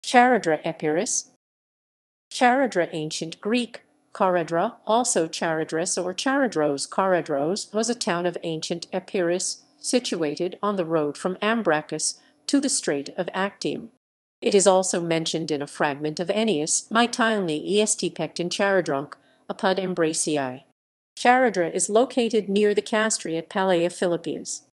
Charadra Epirus. Charadra, ancient Greek, Charadra, also Charadrus or Charadros. Charadros was a town of ancient Epirus, situated on the road from Ambracus to the strait of Actium. It is also mentioned in a fragment of Ennius, Mytilenae est pecten Charadrumque, apud Ambraciai. Charadra is located near the Kastri at Palaia Philippias.